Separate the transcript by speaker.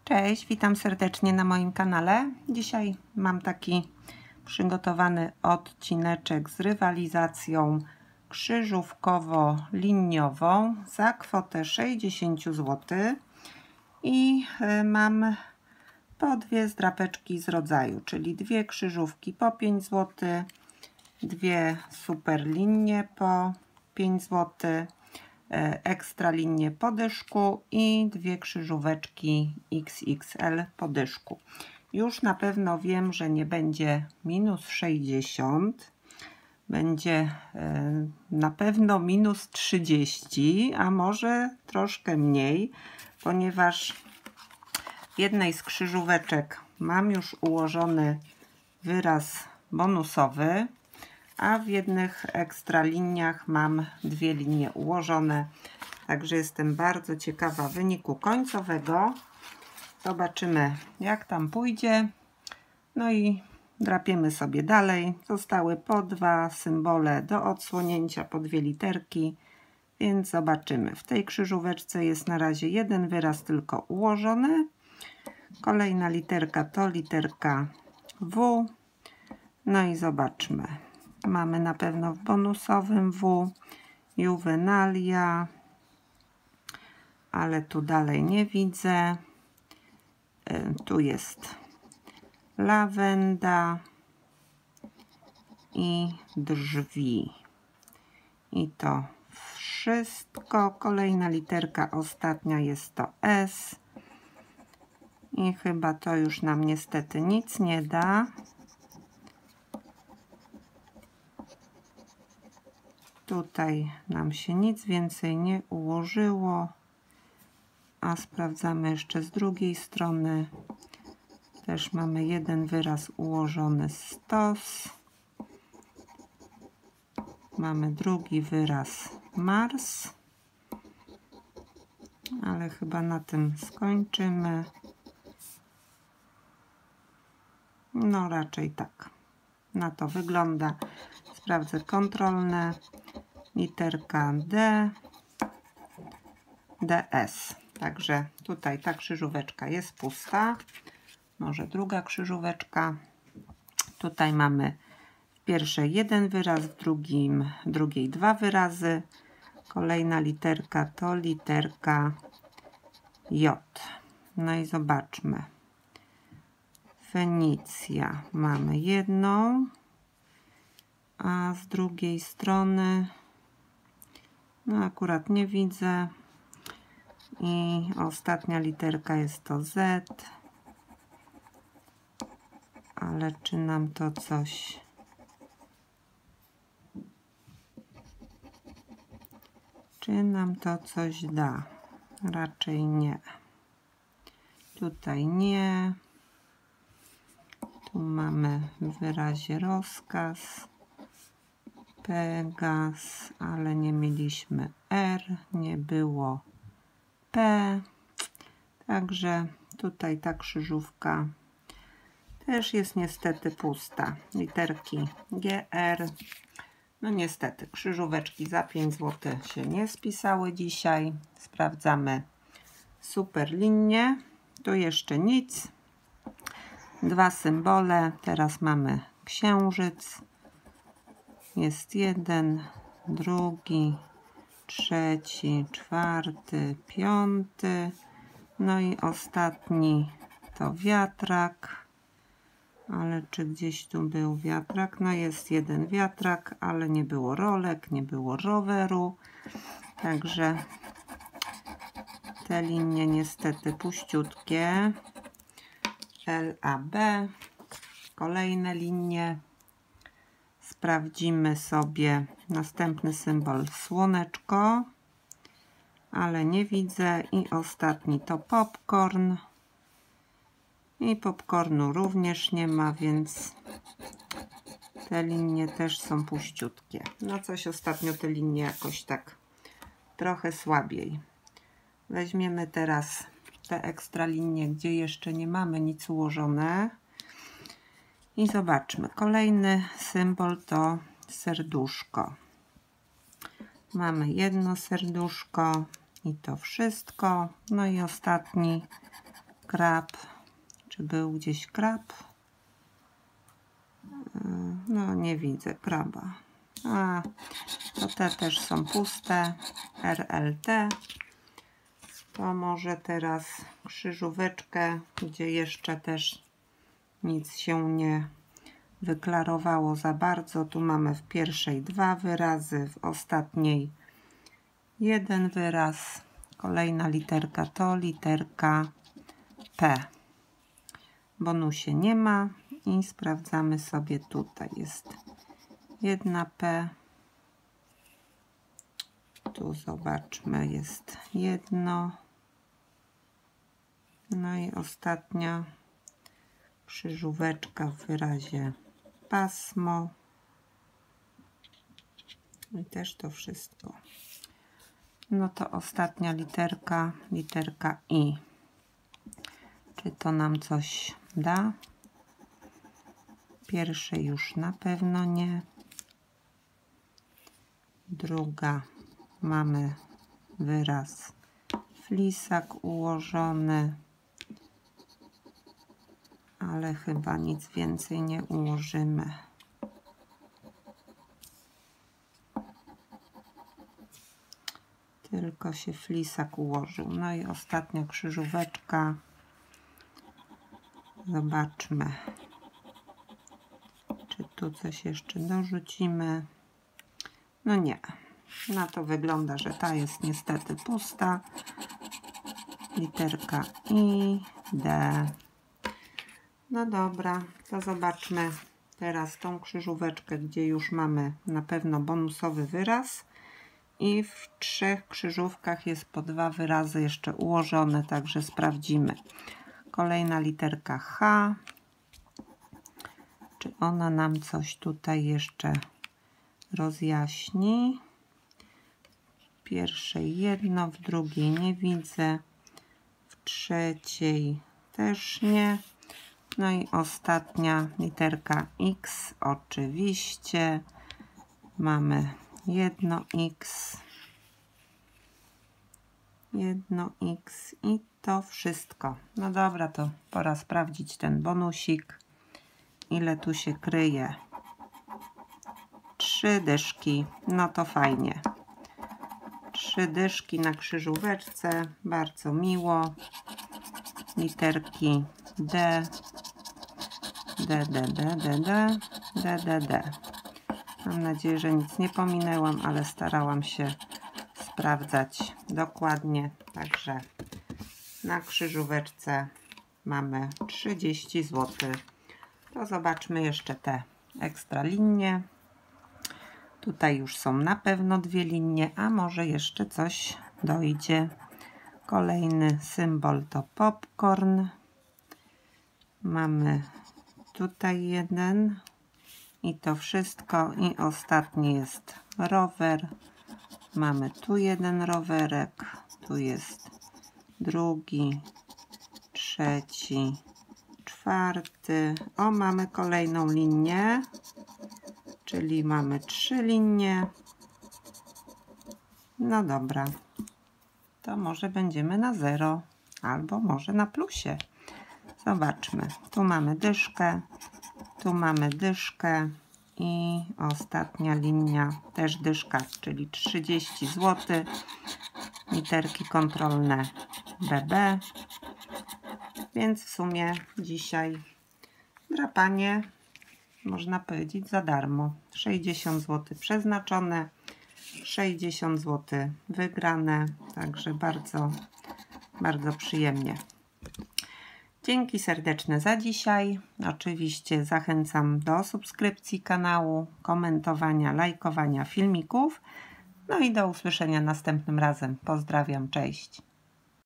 Speaker 1: Cześć, witam serdecznie na moim kanale. Dzisiaj mam taki przygotowany odcineczek z rywalizacją krzyżówkowo-liniową za kwotę 60 zł i mam po dwie zdrapeczki z rodzaju, czyli dwie krzyżówki po 5 zł, dwie super linie po 5 zł, ekstra linię po dyszku i dwie krzyżóweczki XXL po dyszku. Już na pewno wiem, że nie będzie minus 60, będzie na pewno minus 30, a może troszkę mniej, ponieważ w jednej z krzyżóweczek mam już ułożony wyraz bonusowy, a w jednych ekstra liniach mam dwie linie ułożone. Także jestem bardzo ciekawa wyniku końcowego. Zobaczymy, jak tam pójdzie. No i drapiemy sobie dalej. Zostały po dwa symbole do odsłonięcia, po dwie literki, więc zobaczymy. W tej krzyżóweczce jest na razie jeden wyraz tylko ułożony. Kolejna literka to literka W. No i zobaczmy. Mamy na pewno w bonusowym W, juwenalia, ale tu dalej nie widzę. Tu jest lawenda i drzwi. I to wszystko. Kolejna literka, ostatnia jest to S. I chyba to już nam niestety nic nie da. Tutaj nam się nic więcej nie ułożyło, a sprawdzamy jeszcze z drugiej strony. Też mamy jeden wyraz ułożony, stos. Mamy drugi wyraz, Mars. Ale chyba na tym skończymy. No raczej tak. Na to wygląda. Sprawdzę kontrolne. Literka D, DS. Także tutaj ta krzyżóweczka jest pusta. Może druga krzyżóweczka. Tutaj mamy w pierwszej jeden wyraz, w drugiej dwa wyrazy. Kolejna literka to literka J. No i zobaczmy. Fenicja mamy jedną, a z drugiej strony no akurat nie widzę. I ostatnia literka jest to Z. Ale czy nam to coś... Czy nam to coś da? Raczej nie. Tutaj nie. Tu mamy w wyrazie rozkaz. Pegas, ale nie mieliśmy R, nie było P. Także tutaj ta krzyżówka też jest niestety pusta. Literki GR. No niestety, krzyżóweczki za 5 zł się nie spisały dzisiaj. Sprawdzamy super linię. Tu jeszcze nic. Dwa symbole. Teraz mamy księżyc. Jest jeden, drugi, trzeci, czwarty, piąty. No i ostatni to wiatrak. Ale czy gdzieś tu był wiatrak? No jest jeden wiatrak, ale nie było rolek, nie było roweru. Także te linie niestety puściutkie. LAB. Kolejne linie. Sprawdzimy sobie następny symbol słoneczko, ale nie widzę. I ostatni to popcorn. I popcornu również nie ma, więc te linie też są puściutkie. No coś ostatnio te linie jakoś tak trochę słabiej. Weźmiemy teraz te ekstra linie, gdzie jeszcze nie mamy nic ułożone. I zobaczmy. Kolejny symbol to serduszko. Mamy jedno serduszko i to wszystko. No i ostatni krab. Czy był gdzieś krab? No nie widzę kraba. A, to te też są puste. RLT. To może teraz krzyżóweczkę, gdzie jeszcze też nic się nie wyklarowało za bardzo. Tu mamy w pierwszej 2 wyrazy, w ostatniej 1 wyraz. Kolejna literka to literka P. Bonusie nie ma i sprawdzamy sobie tutaj. Jest 1 P. Tu zobaczmy, jest 1. No i ostatnia krzyżóweczka w wyrazie pasmo. I też to wszystko. No to ostatnia literka, literka I. Czy to nam coś da? Pierwszej już na pewno nie. Druga mamy wyraz flisak ułożony, ale chyba nic więcej nie ułożymy. Tylko się flisak ułożył. No i ostatnia krzyżóweczka. Zobaczmy, czy tu coś jeszcze dorzucimy. No nie. Na to wygląda, że ta jest niestety pusta. Literka I, D. No dobra, to zobaczmy teraz tą krzyżóweczkę, gdzie już mamy na pewno bonusowy wyraz. I w 3 krzyżówkach jest po 2 wyrazy jeszcze ułożone, także sprawdzimy. Kolejna literka H. Czy ona nam coś tutaj jeszcze rozjaśni? W pierwszej 1, w drugiej nie widzę, w trzeciej też nie. No i ostatnia literka X, oczywiście. Mamy 1X. 1X i to wszystko. No dobra, to pora sprawdzić ten bonusik. Ile tu się kryje? 3 dyszki. No to fajnie. 3 dyszki na krzyżóweczce. Bardzo miło. Literki D. D, D, D, D, D, D, D, D. Mam nadzieję, że nic nie pominęłam, ale starałam się sprawdzać dokładnie. Także na krzyżóweczce mamy 30 zł. To zobaczmy jeszcze te ekstra linie. Tutaj już są na pewno 2 linie, a może jeszcze coś dojdzie. Kolejny symbol to popcorn. Mamy tutaj 1 i to wszystko. I ostatni jest rower. Mamy tu 1 rowerek, tu jest drugi, trzeci, 4. O, mamy kolejną linię, czyli mamy 3 linie. No dobra, to może będziemy na 0 albo może na plusie. Zobaczmy, tu mamy dyszkę, tu mamy dyszkę i ostatnia linia też dyszka, czyli 30 zł. Literki kontrolne BB. Więc w sumie dzisiaj drapanie można powiedzieć za darmo. 60 zł przeznaczone, 60 zł wygrane, także bardzo, bardzo przyjemnie. Dzięki serdeczne za dzisiaj. Oczywiście zachęcam do subskrypcji kanału, komentowania, lajkowania filmików. No i do usłyszenia następnym razem. Pozdrawiam, cześć.